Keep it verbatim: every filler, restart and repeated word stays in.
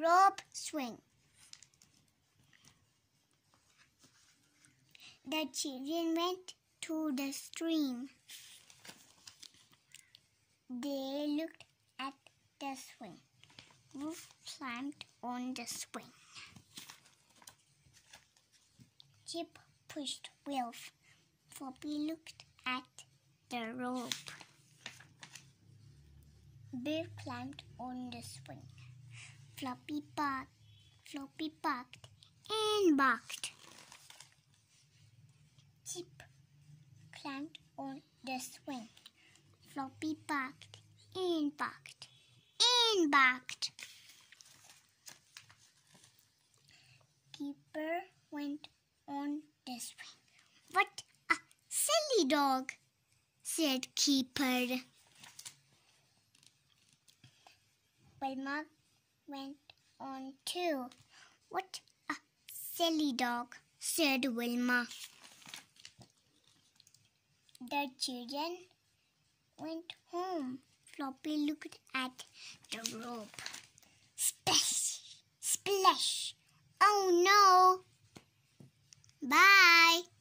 rope swing. The children went to the stream. They looked at the swing. Wolf climbed on the swing. Chip pushed Wolf. Floppy looked at the rope. Bear climbed on the swing. Floppy barked, Floppy barked and barked. Chip climbed on the swing. Floppy barked and barked and barked. Keeper went on the swing. "What a silly dog," said Keeper. Wilma went on too. "What a silly dog," said Wilma. The children went home. Floppy looked at the rope. Splash! Splash! Oh no! Bye!